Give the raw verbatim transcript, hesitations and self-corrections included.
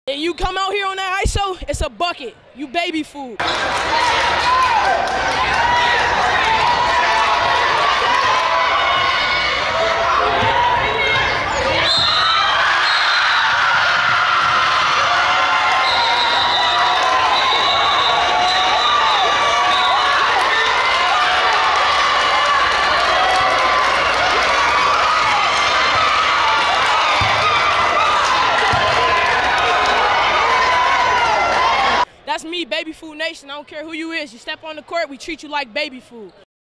And you come out here on that I S O, it's a bucket. You baby food. That's me, baby food nation. I don't care who you is. You step on the court, we treat you like baby food.